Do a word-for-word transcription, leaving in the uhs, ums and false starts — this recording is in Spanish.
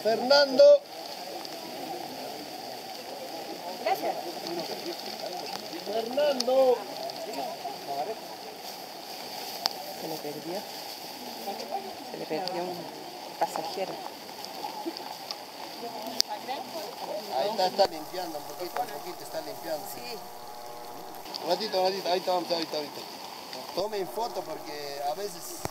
Fernando. Gracias. Fernando. Se le perdió. Se le perdió un pasajero. Ahí está, está limpiando un poquito, un poquito está limpiando. Sí. Un ratito, un ratito, ahí está, ahí está, ahí está. Tomen foto porque a veces